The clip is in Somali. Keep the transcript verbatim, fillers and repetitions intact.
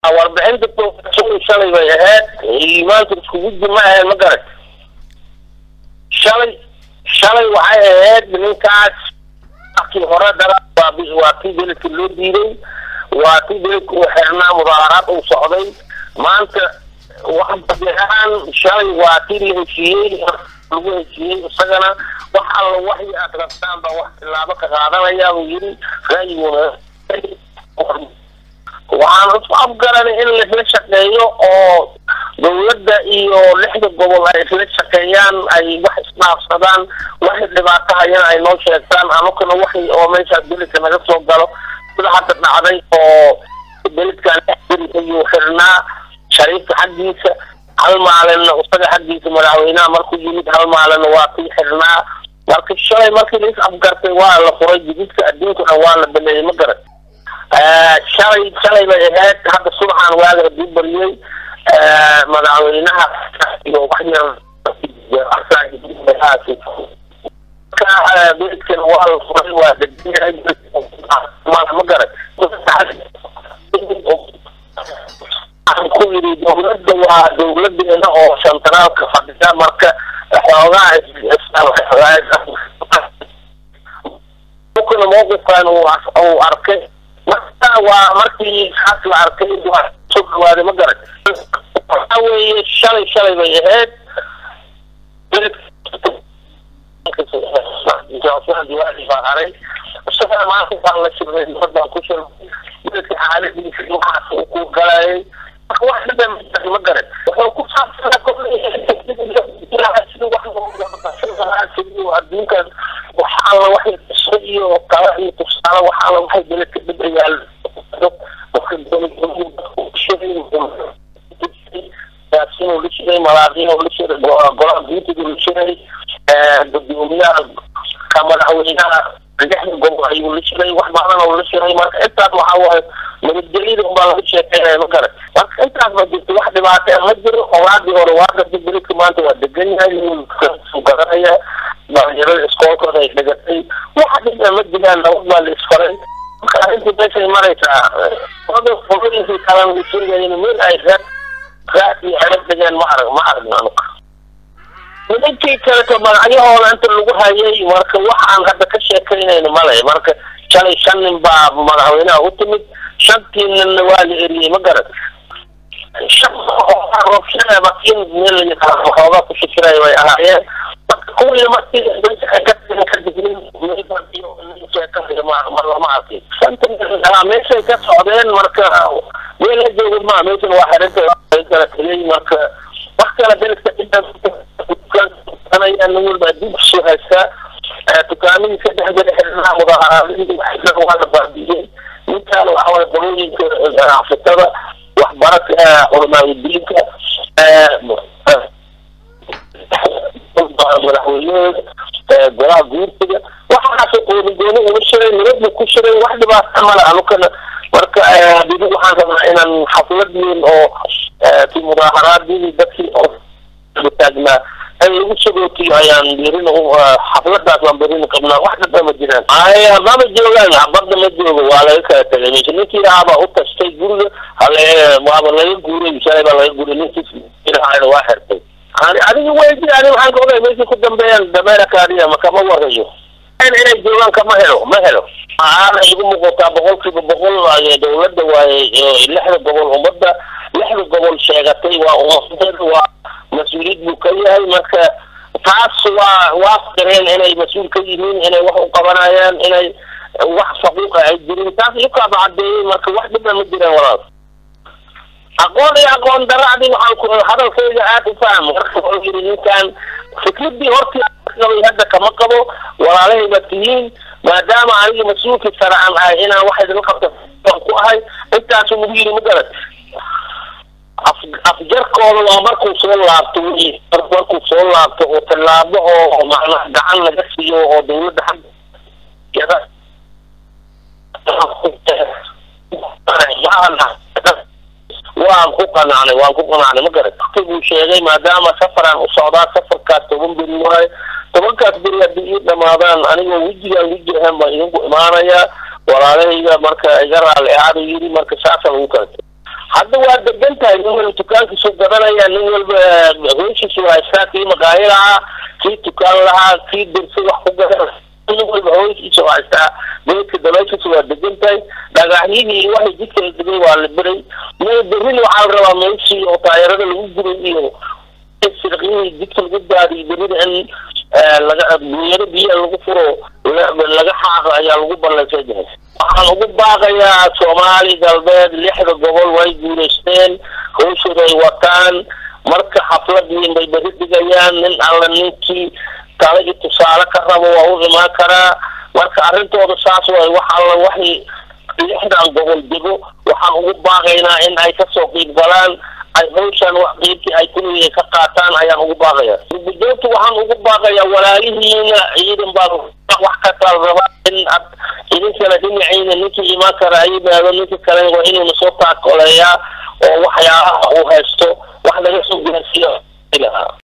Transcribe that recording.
warbixin dadku shalay bay ahayd iimaanka isku gudbi ma ahayn ma garan shalay shalay waxay ahayd ninkaas akii hore dara waa kii beledka loo diiday waa kii beledka uu xirnaa mudaaharaad uu socday maanta wax badiyaan shalay waa kii la heshiiyey lagu heshiiyey isagana wax alla waxay aad rabtaan baa wax tilaabo ka qaadanaya uu yiri raayiguna waxaan isku afgaranay in la shaqeeyo oo dawladda iyo lixda gobol ay isla shaqeeyaan ay wax isdhaafsadaan wax dhibaato hayana ay noo sheegtaan anukuna waxay oo meesha beledka naga soo galo sida hadda dhacday oo beledkan iyo xirnaa shariifka xaggiisa hal maalin isaga xaggiisa madaxweynaha markuu yimid hal maalin waa kii xirnaa marka shalay markii la is afgartay waa la furay jididka adduunkana waa la baneeyay ma garan shalay shalay bay ahayd hadda subaxaan waaga dib bariyay madaxweynaha iyo waxyar ka beledkan waa la furay waa dadweynaha ma garan ku yiri dawladda waa dawladeena oo centraalka fadhida marka xoogaa kuna mowqifkan uu arkay marka waa markii xas la arkay waa soo dhawaaday ma garan waxa weeye shalay shalay bay ahayd intaasaan diwaali baaray isaga maanta baan la shirnay dadaan ku shirnay dadka xaaladiisa waxaas uu ku galay wax dhibay ma garan wuxuu ku saabsanaa adduunkan waxaa la waxay tusay iyo kala iyo tusaale waxaa la waxay beledka dhibayaal sinu lishiray malaaqin oo lishiray golaha guutiga lishiray gudoomiyaha ka madaxweynaha lixda gobol ayuu lishiray wax badan oo lishiray marka intaas waxaa waaye nabadgelyada unbaa laga sheekeynaya ma garan marka intaas ma jirto wax dhibaato ma jiro olaadii hore waa dadka beledka maanta waa degan yahay suu garanaya dhalinyarada iskoolkooda ay dhigatay waxa dhiba ma jiraan nabad baa la isfaray marka arrinta meeshay maraysaa qolooyinkii kalan la sheegayen meel ay reer raad iyo xerad degaan ma arag ma aragna anuga nimankii kaleto magacyahooda inta lagu hayay marka waxaan hadda ka sheekaynayna male marka shalay shan nin baa madaxweynaha u timid shantii ninna waa la eriyey ma garan in meel la yaqaano waxoogaa ku fikiraya way ahaayeen marka kuwii markii mar lama arkin meeshay ka socdeen marka meel la joogo ma meeshan waa xerinta kala tegay marka wax kala beledka aa dib soo haystaa dukaamihii ka dhex jira xirnaa mudaaharaadii waa la baabiyey ninkaan waxa waye qolooyinka ganacsatada waxbaraka culamaauldiinka madaxweynahooda golaha guurtiga waxaas qooni gooni uga shiray nabad buu ku shiray wax dhibaata male anukana marka didi waxaan rabnaa inaan xaflad weyn oo ti mudaaharaadii dadkii taagnaa ay lagu sagootiyo ayaan berin xafladaas waan berin qabnaa wax dhaba ma jiraan aya mama joogaan badda ma joogo waa laga kala tagay meesha ninkii rahabaa u tastay guriga hale waaba laga guuray shalay baa laga guuray ninkii iraahayna waa xirtay adiga weydi ani waxaan ka ogay meesha ku dambeeyaan dameera kaadiya ma kama warayo inay joogaan kama helo ma helo aana igu muuqataa boqolkiiba boqol ay dawladda waaye lixda gobol ummadda lixda gobol sheegatay waa ummadeeda waa mas-uuliyad buu ka yahay marka taas waa waa dareen inay mas-uul ka yihiin inay wax u qabanayaan inay wax faquuqa ay jirin taas iyakaaba caddeeyey marka wax dhiba ma jiraan walaal aqoon iyo aqoon daracdii waxaan ku hadalkayga aad u faham marka wuxuu yiri ninkaan fikradii hortii qabay hadda kama qabo walaalahay ba tihiin maadaama aniga mas-uulkii sare aan ahay inaan wax idin qabto ku ahay intaasuu nagu yiri ma garad afjarkooda waa markuu soo laabto markuu soo laabto oo tallaabo oo macnaha gacan laga siiyo oo dawladda xaggeeda waan ku qanacnay waan ku qanacnay ma garan buu sheegay maadaama safaraan u socdaa safarkaas toban beri waaye tobankaas beri haddii ii dhamaadaan anigoo wejigaan weji ahaan baan idinku imaanayaa walaalahayga marka iga raali ahaada yiri marka saasa lagu kala hadda waa degan tahay nin walba dukaankiisu gadanaya nin walba hooyishiisa waa istaa kii maqaayil ahaa kii dukaan lahaa kii dirsi wax ku gadan nin walba hooyishiisa waa istaa beedka dabayshiisa waa degan tahay dhagaxyadii waxay jidka la degay waa la beray meel berrin waxaa la rabaa meeshii oo taayarada lagu guray iyo sirqiyihii jidka lagu daadiy berrida in laga bunyado biyo lagu furo laga xaaqo ayaa lagu ballansan yahay waxaan ugu baaqayaa Soomaali galbeed lixda gobol way guuleysteen howshooda ay wataan marka xafladii bay bari digayaan nin alla ninkii kale tusaale ka rabo waa u imaan karaa marka arrintooda saas way wax alla waxay lixdan gobol digo waxaan ugu baaqaynaa in ay ka soo qayb galaan ay howshan wax qiibti ay kulliye ka qaataan ayaan ugu baaqayaa guddoontu waxaan ugu baaqayaa walaalihiina ciidan baa wax ka talraba in ad idin kala dhinaciina ninkii imaan kara ay baado ninkii kale waa inuu soo taakoleeyaa oo waxyaalaha uu haysto wax laga soo gaarsiiyo ilaha